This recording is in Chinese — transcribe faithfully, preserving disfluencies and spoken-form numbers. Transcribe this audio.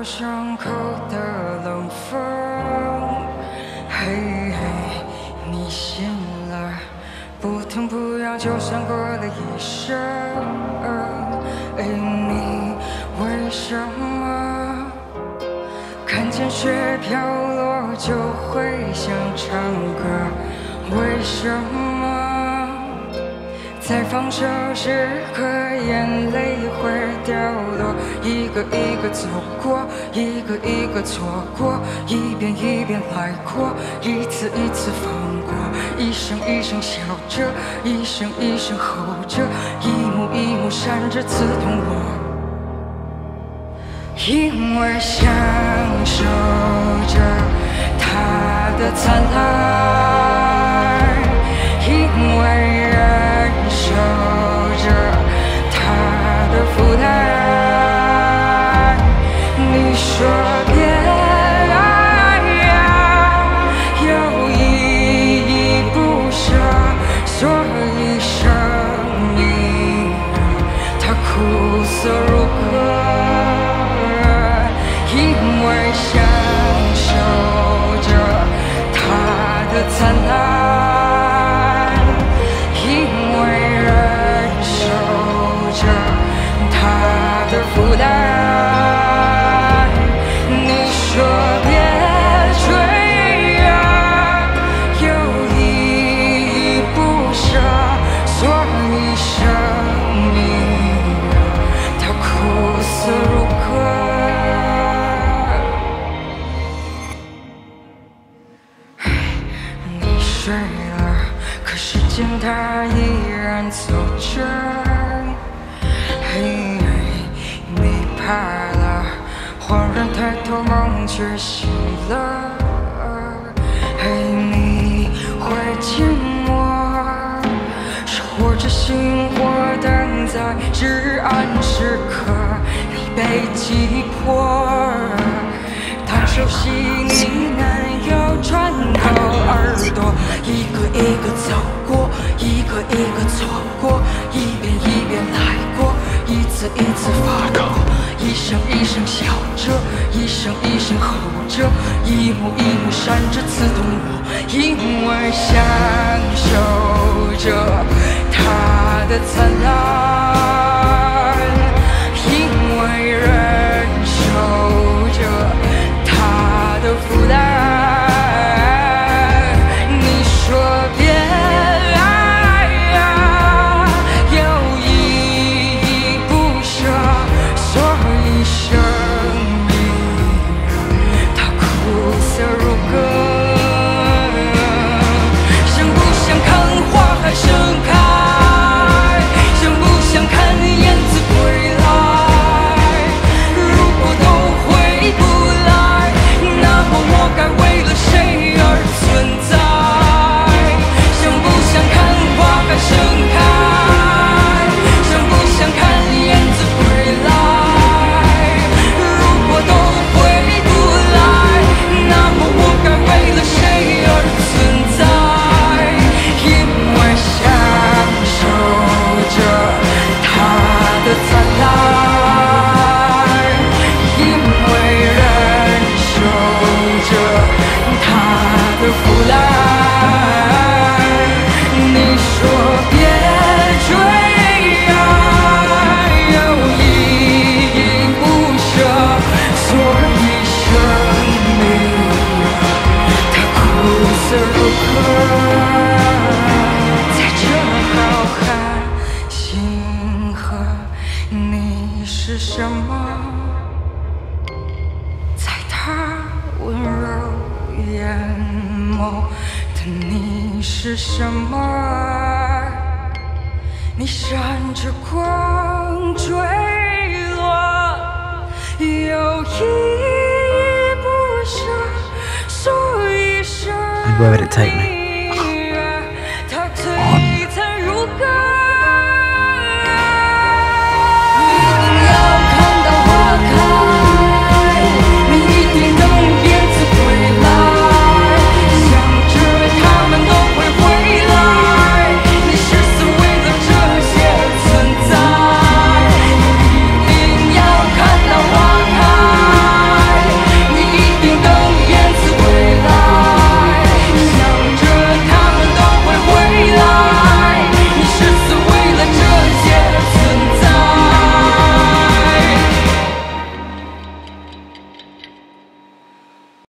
伤口的冷风。嘿嘿，你醒了，不疼不痒，就像过了一生。哎，你为什么看见雪飘落就会想唱歌？为什么？ 在放手时刻，眼泪会掉落，一个一个走过，一个一个错过，一遍一遍来过，一次一次放过，一声一声笑着，一声一声吼着，一幕一幕闪着刺痛我，因为享受着它的灿烂，因为。 受着他的负担，你说别爱呀，有依依不舍，所以生命它苦涩如歌，因为享受着他的灿烂。 负担，你说别追啊，有依依不舍，所以生命它苦涩如歌。你睡了，可时间它依然走着。嘿。 怕了，恍然抬头，梦却醒了。嘿，你会寂寞，是活着星火等在至暗时刻，你被击破。当熟悉你男友穿透耳朵，一个一个走过，一个一个错过，一遍一遍来过，一次一次发抖。 一声一声笑着，一声一声吼着，一幕一幕闪着刺痛我，因为享受着它的灿烂，因为忍受着它的负担。你说别爱呀，有依依不舍，所以。 生命它苦涩如歌，想不想看花海盛开？想不想看燕子归来？如果都回不来，那么我该为了谁而存在？想不想看花海盛开？想不想看燕子归来？ 为了谁而存在？因为享受着它的灿烂，因为忍受着它的腐烂。你说别追啊，有依依不舍，所以生命。 苦涩如歌，在这浩瀚星河，你是什么？在他温柔眼眸的你是什么？你闪着光坠落，有依依不舍，所以。 And where would it take me?